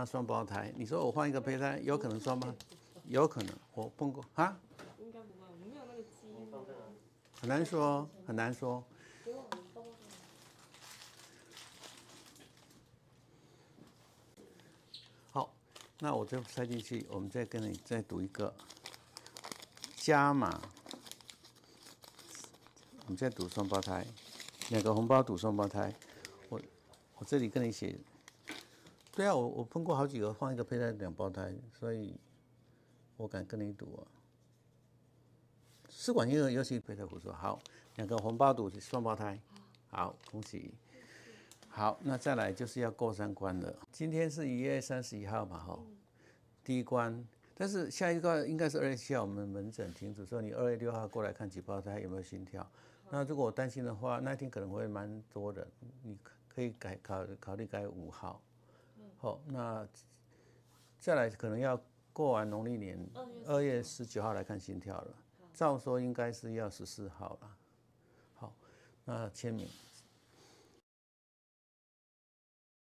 他双胞胎，你说我换一个胚胎，有可能双胞，有可能，我碰过啊， 应该不会，我们没有那个基因。 很难说，很难说。好，那我就塞进去，我们再跟你再读一个加码，我们再读双胞胎，2个红包赌双胞胎，我这里跟你写。对啊，我碰过好几个放一个胚胎2胞胎，所以我敢跟你赌啊。试管婴儿尤其胚胎胡说，好，2个红包赌双胞胎，好，恭喜。好，那再来就是要过3关了。今天是1月31号嘛，哈，第1关，但是下一关应该是2月7号，我们门诊停止，所以你2月6号过来看几胞胎有没有心跳。那如果我担心的话，那天可能会蛮多人，你可以考虑改5号。好，那再来可能要过完农历年2月19号来看心跳了，照说应该是要14号了。好，那签名。